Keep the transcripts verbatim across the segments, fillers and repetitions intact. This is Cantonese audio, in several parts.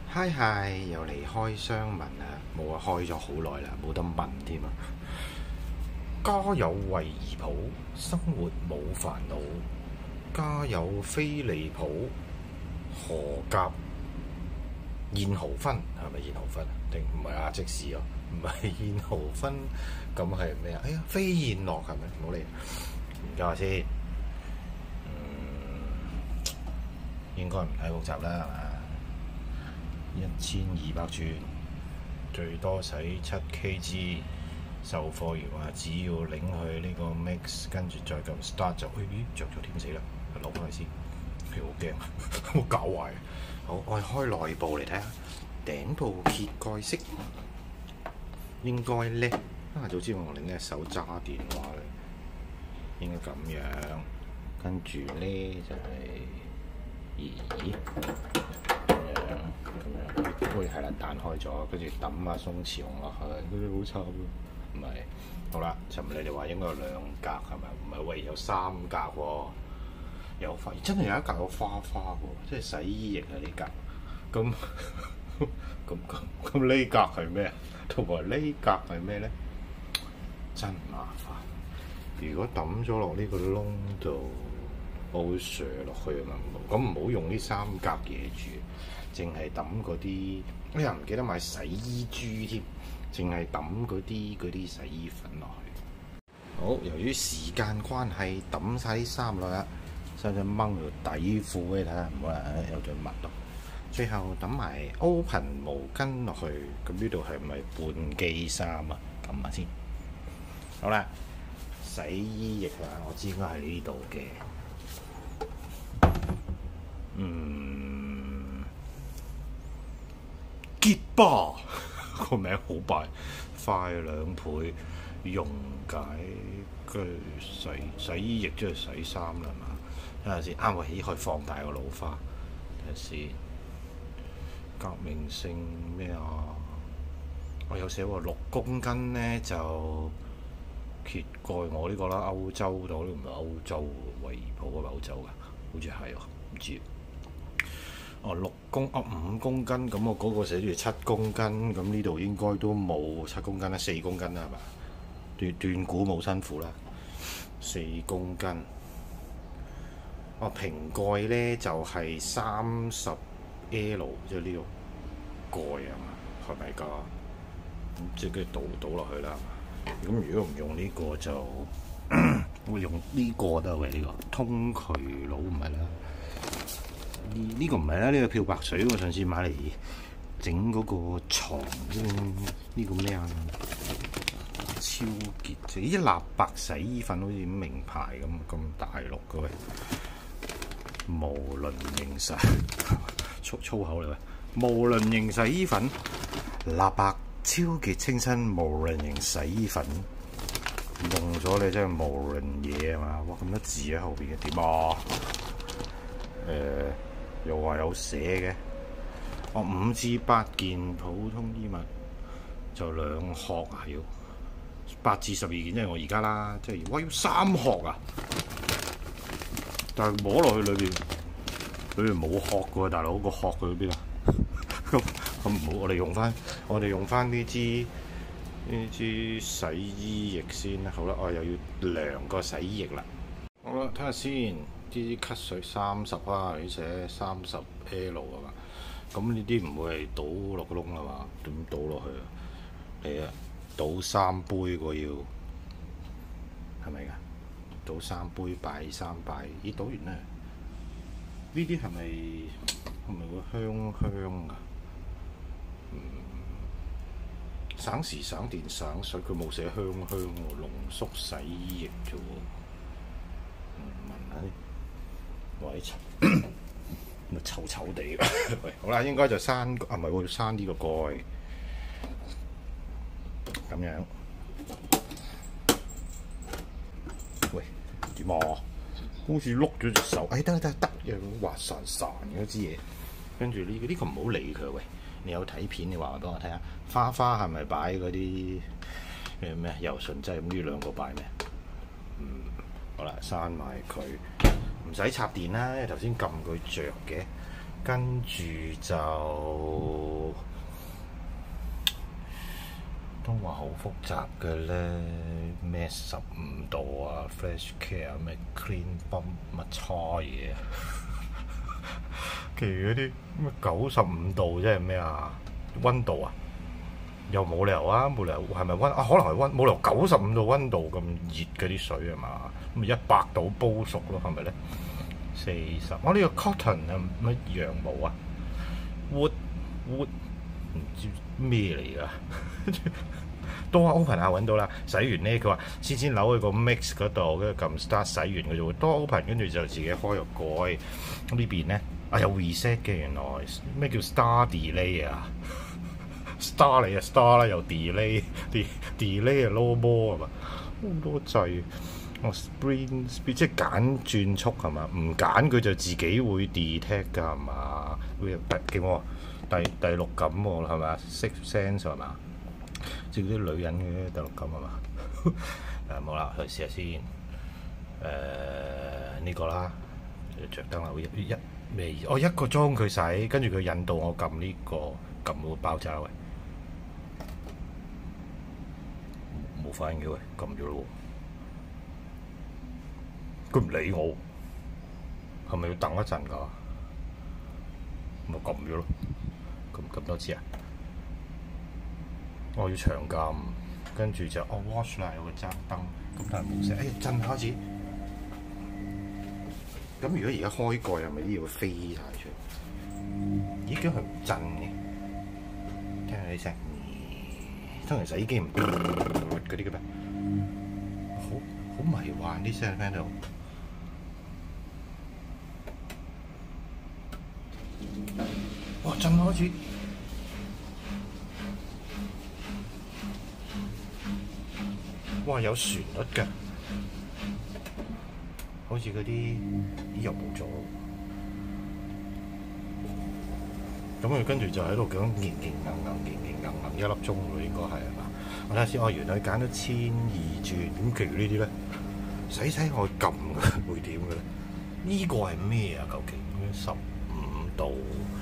嗨嗨，又嚟開箱文啦，冇啊，開咗好耐啦，冇得問添啊！家有惠而浦，生活冇煩惱；家有飛利浦，何夾燕豪芬？係咪燕豪芬啊？定唔係阿即士啊？唔係燕豪芬，咁係咩啊？哎呀，飛燕樂係咪？唔好理，研究下先。嗯，應該唔太複雜啦，係嘛？一千二百轉，最多使七 Kg。售貨員話只要拎去呢個 mix， 跟住再撳 start 就，咦着咗點死啦！攞翻去先，佢好驚，好搞壞。好，我哋開內部嚟睇下，頂部揭蓋式應該咧，啊早知我另一手揸電話咧，應該咁樣。跟住咧就係、是，咦？咁樣，喂，係啦，彈開咗，跟住揼下鬆弛紅落去，佢好慘喎。唔係，好啦，尋日你哋話應該有兩格係咪？唔係，喂，有三格喎，有花，真係有一格有花花喎，即係洗衣液啊呢格。咁咁咁咁呢格係咩？同埋呢格係咩咧？真麻煩。如果抌咗落呢個窿度，我會射落去啊嘛。咁唔好用呢三格嘢住，淨係抌嗰啲。哎呀，唔記得買洗衣珠添。淨係抌嗰啲嗰啲洗衣粉落去。好，由於時間關係，抌晒啲衫落啦，使唔使掹條底褲俾你睇下？唔好啦，有對襪咯。最後抌埋 open 毛巾落去，咁呢度係咪半機衫啊？撳下先。好啦，洗衣液啊，我知應該係呢度嘅。嗯，潔吧。個名好快，快兩倍，溶解跟住洗洗衣液即係洗衫啦嘛。睇下先，啱我起可以放大個老花，睇下先。革命性咩啊？我有寫喎，六公斤咧就揭蓋我呢個啦。歐洲度呢唔係歐洲喎，惠而浦係咪歐洲㗎？好似係喎，唔知。哦，六公啊五公斤，咁我嗰個寫住七公斤，咁呢度應該都冇七公斤啦，四公斤啦係嘛？斷斷估冇辛苦啦，四公斤。哦，瓶蓋咧就係三十 L， 即係呢個蓋啊嘛，係咪㗎？咁即係跟住倒倒落去啦。咁如果唔用呢個就會用呢個得喂，呢個通渠佬唔係啦。呢、這個唔係啦，呢、這個漂白水我上次買嚟整嗰個床，呢、這個咩啊？超潔淨一立白洗衣粉，好似名牌咁咁大陸嘅喂，無論型洗粗粗口嚟喂，無論型洗衣粉，立白超潔清新無論型洗衣粉，用咗你真係無論嘢啊嘛！哇，咁多字喺後邊嘅點啊？誒、呃。又話有寫嘅，哦五至八件普通衣物就兩殼啊，要八至十二件，即係我而家啦，即係哇要三殼啊！但係摸落去裏邊，裏邊冇殼嘅喎，大佬個殼喺邊啊？咁咁唔好，我哋用翻我哋用翻呢支呢支洗衣液先啦。好啦，我又要量個洗衣液啦。好啦，睇下先。啲咳水三十啊，你寫三十 L 啊嘛，咁呢啲唔會係倒落個窿啊嘛？點倒落去啊？係啊，倒三杯喎要，係咪㗎？倒三杯拜三拜，咦？倒完咧，呢啲係咪係咪會香香啊？嗯，省時省電省水，佢冇寫香香喎，濃縮洗衣液啫喎。嗯，聞下先。喂，咪臭臭地喂，好啦，應該就閂啊，唔係喎，要閂呢個蓋，咁樣。喂，點啊？好似碌咗隻手，哎得得得，又滑潺潺嗰支嘢。跟住呢個呢個唔好理佢喂，你有睇片你話俾我睇下，花花係咪擺嗰啲咩咩柔順劑？咁呢兩個擺咩？嗯，好啦，閂埋佢。唔使插電啦，因為頭先撳佢着嘅， 跟住就都話好複雜嘅咧，咩十五度啊 ，Flash Care 咩 Clean Bump 乜叉嘢，其餘嗰啲咩九十五度即係咩啊？溫度啊？又冇理由啊！冇理由係咪溫啊？可能係溫，冇理由九十五度溫度咁熱嗰啲水係嘛？咁咪一百度煲熟咯，係咪咧？四十，我呢個 cotton 係乜羊毛啊 ？wood wood 唔知咩嚟㗎？多 open 下揾到啦，洗完咧佢話先先扭去個 mix 嗰度，跟住撳 start 洗完佢就會多 open，跟住就自己開個蓋。咁呢邊咧啊有 reset 嘅，原來咩叫 star delay 啊？Star 嚟啊 Star 啦，又 delay，delay 啊 low 波係嘛？好多掣，哦 sprint speed 即係揀轉速係嘛？唔揀佢就自己會 detect 㗎係嘛？會勁喎，第第六感喎係嘛 ？Six sense 係嘛？即係啲女人嘅第六感係嘛？誒冇啦，去試下先。誒、呃、呢、呢個啦，着燈啦，會一一咩？哦一個鐘佢洗，跟住佢引導我撳呢、呢個撳會爆炸喂。冇反應嘅喂，撳咗咯喎，佢唔理我，係咪要等一陣㗎？咪撳咗咯，撳撳多次啊！我要長撳，跟住就哦 watch 啦，有個爭燈，咁但係冇聲，哎呀震開始。咁如果而家開蓋係咪啲嘢會飛晒出嚟？咦，點解佢唔震嘅？聽下啲聲。通常洗衣機唔嗰啲嘅咩？好好迷幻啲聲喺度。哇！震開始，哇！有旋律㗎，好似嗰啲啲又冇咗。咁佢跟住就喺度講勁勁硬硬勁勁硬硬一粒鐘喎，應該係係嘛？我睇下先，哦，原來揀咗千二轉，咁其餘呢啲咧，洗洗我撳嘅會點嘅咧？呢個係咩啊？究竟十五度？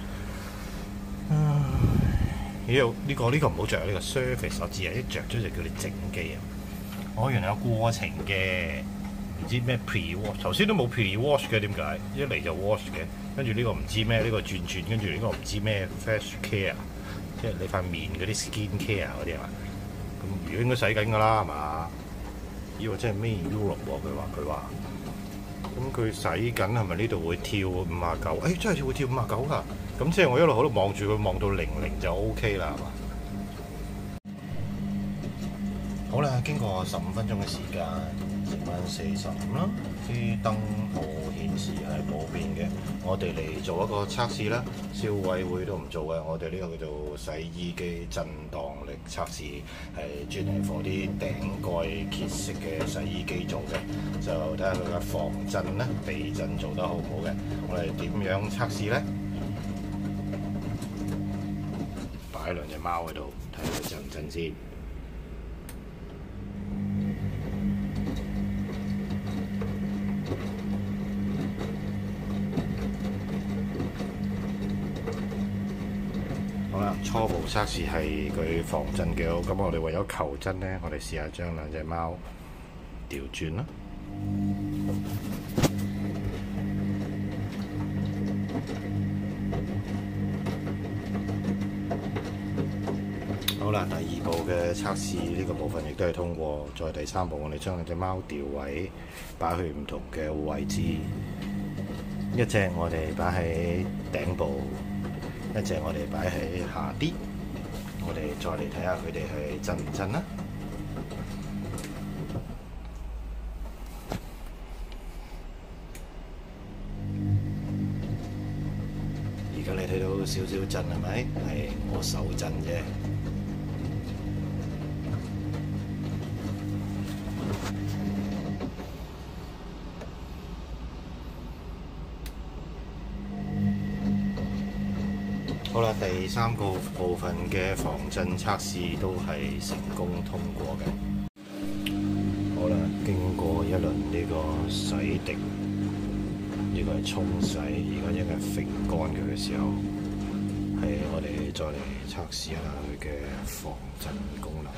咦？呢個呢個唔好着，呢個 surface 我知啊，一着咗就叫你整機啊！我原來有過程嘅，唔知咩 pre wash， 頭先都冇 pre wash 嘅，點解？一嚟就 wash 嘅。跟住呢個唔知咩，呢、呢個轉轉，跟住呢個唔知咩 fresh care， 即係你塊面嗰啲 skin care 嗰啲係嘛？咁如果應該洗緊㗎啦係嘛？呢個真係咩 Europe 喎？佢話佢話，咁佢洗緊係咪呢度會跳五啊九？誒真係會跳五啊九㗎！咁即係我一路喺度望住佢，望到零零就 OK 啦係嘛？好啦，經過十五分鐘嘅時間，剩翻四十五啦。啲燈號顯示係冇變嘅。我哋嚟做一個測試啦，消委會都唔做嘅。我哋呢個叫做洗衣機震盪力測試，係專係 for 啲頂蓋揭式嘅洗衣機做嘅，就睇下佢嘅防震咧、避震做得好唔好嘅。我哋點樣測試咧？擺兩隻貓喺度，睇下佢震唔震先。好啦，初步測試係佢防震幾好，咁我哋為咗求真咧，我哋試下將兩隻貓調轉啦。好啦，第二步嘅測試呢個部分亦都係通過，再第三步我哋將兩隻貓調位，擺去唔同嘅位置，一隻我哋擺喺頂部。一隻我哋擺喺下啲，我哋再嚟睇下佢哋係震唔震啦。而家你睇到少少震係咪？係我手震啫。好啦，第三個部分嘅防震測試都係成功通過嘅。好啦，經過一輪呢個洗滌，一呢個係沖洗，而家一陣揈乾佢嘅時候，係我哋再嚟測試下佢嘅防震功能。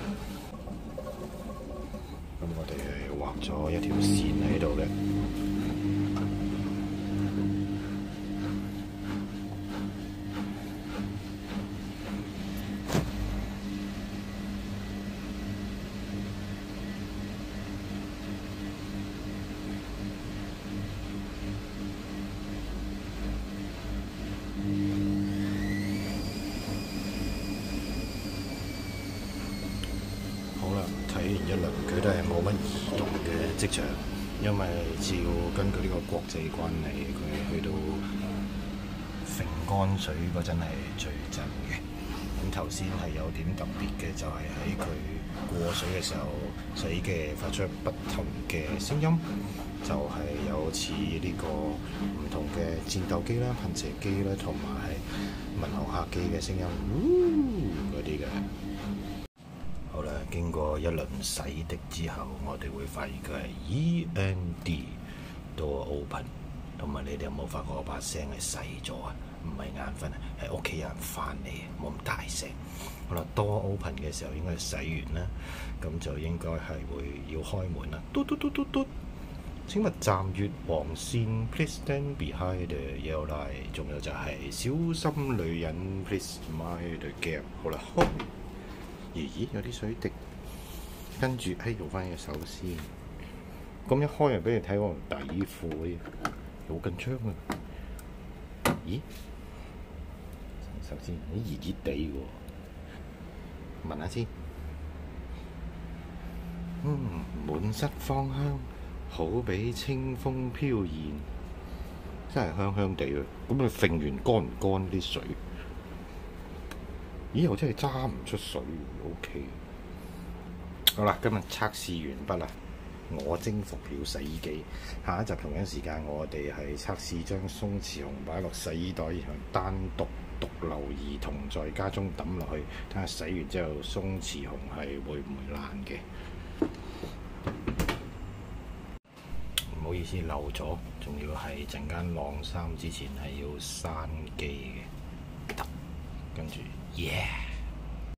咁我哋係畫咗一條線喺度嘅。睇完一輪，佢都係冇乜移動嘅跡象，因為照根據呢個國際慣例，佢去到揈乾水嗰陣係最震嘅。咁頭先係有點特別嘅，就係喺佢過水嘅時候，洗機發出不同嘅聲音，就係、是、有似呢個唔同嘅戰鬥機啦、噴射機啦，同埋係民航客機嘅聲音，嗰啲嘅。好啦，經過一輪洗滌之後，我哋會發現佢係 E N D Door Open， 同埋你哋有冇發覺我把聲係細咗啊？唔係眼瞓啊，係屋企人翻嚟，冇咁大聲。好啦 ，Door Open 嘅時候應該係洗完啦，咁就應該係會要開門啦。嘟嘟嘟嘟嘟，請勿站越黃線 ，Please stand behind the yellow line。仲有就係小心女人 ，Please mind the gap。好啦，開。咦咦，有啲水滴，跟住喺用翻隻手先。咁一開又俾你睇我底褲，好緊張啊！咦？首先，熱熱地喎，聞下先。嗯，滿室芳香，好比清風飄然，真係香香地啊！咁你揈完乾唔乾啲水？咦，我真係揸唔出水 ，OK。好啦，今日測試完畢啦，我征服了洗衣機。下一集同樣時間，我哋係測試將鬆弛熊擺落洗衣袋，然後單獨獨留兒童在家中抌落去，睇下洗完之後鬆弛熊係會唔會爛嘅。唔好意思漏咗，仲要係陣間晾衫之前係要閂機嘅。跟住，yeah。